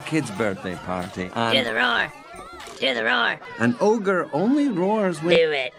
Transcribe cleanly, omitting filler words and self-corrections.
kid's birthday party. Do the roar. Do the roar. An ogre only roars when... Do it.